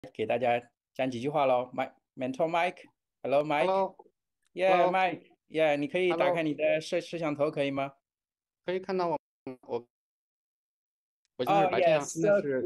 给大家讲几句话喽。Mentor Mike，Hello Hello，Hello，Hello， Mike，Yeah，你可以打开你的摄像头，可以吗？ 可以看到我现在是哦白天啊，现在 ，Yes，so 是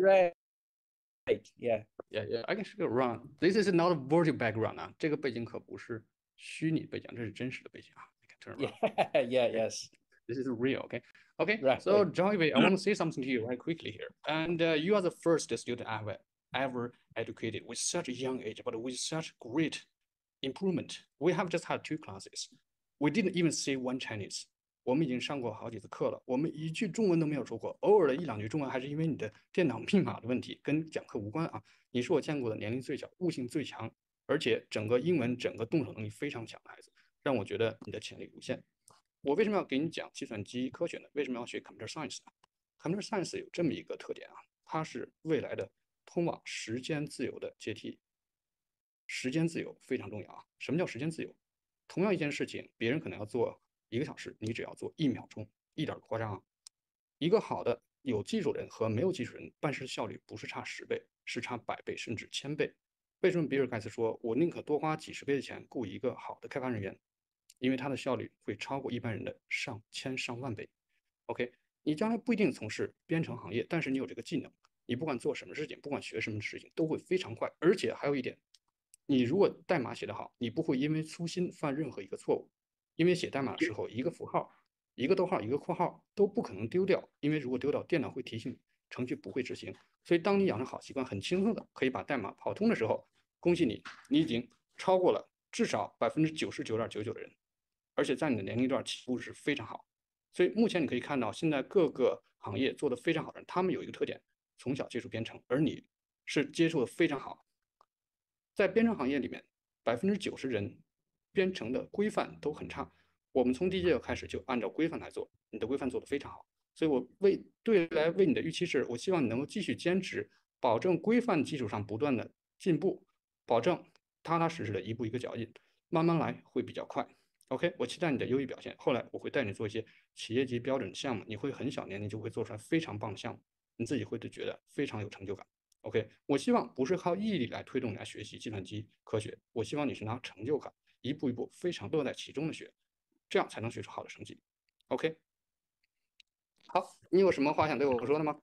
great，Yeah， I can see a run. This is not a virtual background 啊，这个背景可不是虚拟背景，这是真实的背景啊。I can turn around. Okay, Yeah，Yes， this is real. Okay. So right， John Ivey, I want to say something to you right quickly here. And you are the first student I've ever educated with such a young age, but with such great improvement. We have just had 2 classes. We didn't even say one Chinese. 我们已经上过好几次课了，我们一句中文都没有说过，偶尔的一两句中文还是因为你的电脑密码的问题，跟讲课无关啊。你是我见过的年龄最小、悟性最强，而且整个英文、整个动手能力非常强的孩子，让我觉得你的潜力无限。我为什么要给你讲计算机科学呢？为什么要学 computer science 呢？computer science 有这么一个特点啊，它是未来的通往时间自由的阶梯。时间自由非常重要啊！什么叫时间自由？同样一件事情，别人可能要做1个小时，你只要做1秒钟，一点不夸张啊！一个好的有技术人和没有技术人办事效率不是差10倍，是差100倍甚至1000倍。为什么比尔盖茨说我宁可多花几十倍的钱雇一个好的开发人员？因为他的效率会超过一般人的上千上万倍。OK，你将来不一定从事编程行业，但是你有这个技能，你不管做什么事情，不管学什么事情，都会非常快。而且还有一点，你如果代码写得好，你不会因为粗心犯任何一个错误，因为写代码的时候，一个符号、一个逗号、一个括号都不可能丢掉，因为如果丢掉，电脑会提醒你，程序不会执行。所以，当你养成好习惯，很轻松的可以把代码跑通的时候，恭喜你，你已经超过了至少99.99%的人，而且在你的年龄段起步是非常好。所以目前你可以看到，现在各个行业做得非常好的人，他们有一个特点，从小接触编程，而你是接触的非常好。在编程行业里面，90%人编程的规范都很差。我们从第一节课开始就按照规范来做，你的规范做得非常好。所以我对来为你的预期是，我希望你能够继续坚持，保证规范基础上不断的进步，保证踏踏实实的一步一个脚印，慢慢来会比较快。OK，我期待你的优异表现。后来我会带你做一些企业级标准项目，你会很小年龄就会做出来非常棒的项目，你自己会觉得非常有成就感。OK，我希望不是靠毅力来推动你来学习计算机科学，我希望你是拿成就感，一步一步非常乐在其中的学，这样才能学出好的成绩。OK，好，你有什么话想对我说的吗？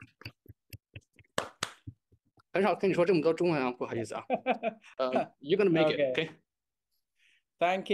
很少跟你说这么多中文啊，不好意思啊。You're gonna make it, OK， OK？ Thank you。